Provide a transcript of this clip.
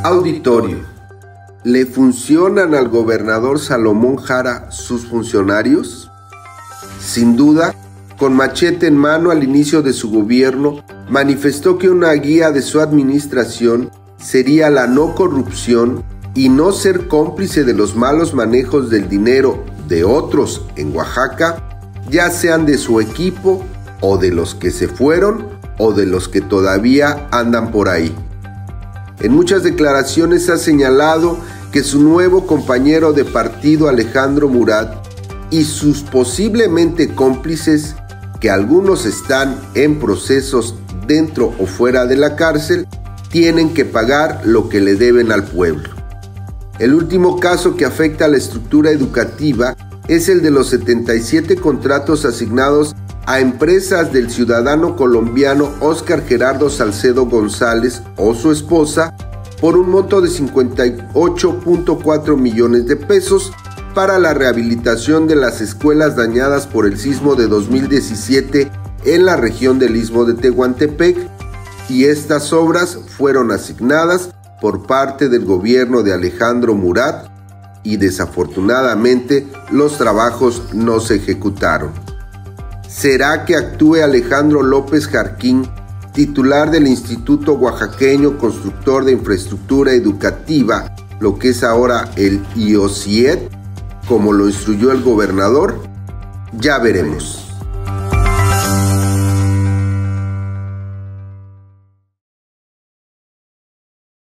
Auditorio. ¿Le funcionan al gobernador Salomón Jara sus funcionarios? Sin duda, con machete en mano al inicio de su gobierno, manifestó que una guía de su administración sería la no corrupción y no ser cómplice de los malos manejos del dinero de otros en Oaxaca, ya sean de su equipo o de los que se fueron o de los que todavía andan por ahí. En muchas declaraciones ha señalado que su nuevo compañero de partido, Alejandro Murat, y sus posiblemente cómplices, que algunos están en procesos dentro o fuera de la cárcel, tienen que pagar lo que le deben al pueblo. El último caso que afecta a la estructura educativa es el de los 77 contratos asignados a empresas del ciudadano colombiano Óscar Gerardo Salcedo González o su esposa por un monto de 58.4 millones de pesos para la rehabilitación de las escuelas dañadas por el sismo de 2017 en la región del Istmo de Tehuantepec, y estas obras fueron asignadas por parte del gobierno de Alejandro Murat y desafortunadamente los trabajos no se ejecutaron. ¿Será que actúe Alejandro López Jarquín, titular del Instituto Oaxaqueño Constructor de Infraestructura Educativa, lo que es ahora el IOCIED, como lo instruyó el gobernador? Ya veremos.